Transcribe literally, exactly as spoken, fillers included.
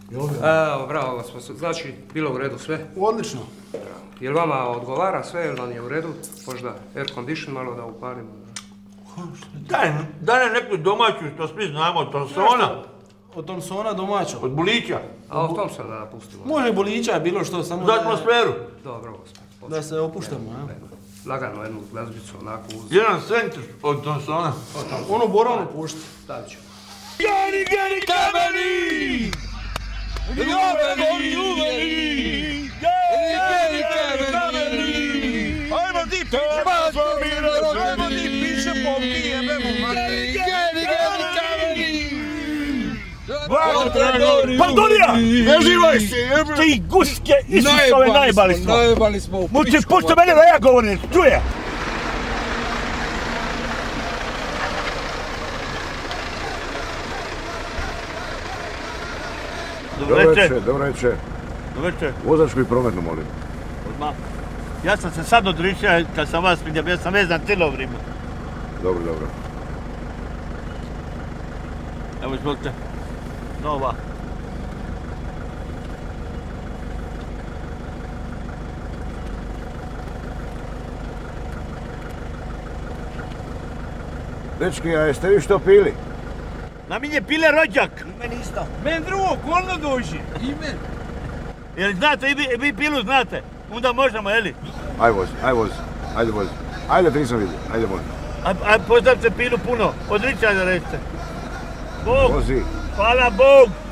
Evo, bravo gospod. Znači, bilo u redu sve? Odlično. Jel vama odgovara sve, jel vam je u redu? Možda air condition malo da upalimo? Daj, daj neku domaću što svi znamo, od Tonsona. Od Tonsona domaćo. Od Bulića. A o tom sad da pustimo. Može Bulića, bilo što, samo za atmosferu. Dobro gospod. Da se opuštamo, ja. Lagano jednu glazbicu, onako uz... Jedan cent od Tonsona. Ono borovno pušti. Stavit ću. Gani, gani, kameni! Juveni, juveni! Gani, gani, kameni! Ajmo ti piše po ajmo ti piše po mi jebemo mati! Gani, gani, kameni! Pardonija! Ne živaj se, jebe! Ti guske Isusove najbali smo! Najbali smo u Muči, pušta mene da ja govorim, čuje! Dobro večer. Dobro večer. Dobro večer. Vozačku i prometnu, molim. Odmah. Ja sam se sad odričio kad sam vas vidio, ja sam vezan cijelo vrijeme. Dobro, dobro. Evo izvolite. Nova. Dečki, a jeste vi što pili? Na min je pile rođak. Meni isto. Men drugo, kolno dođi. I meni. Jel znate, i vi, vi pilu znate? Onda možemo, jeli? Aj vozi, aj vozi. Ajde vozi. Ajde, te nisam vidio. Ajde vozi. A, a pozdravite pilu puno. Odričaj da recite. Bog. Vozi. Hvala Bog.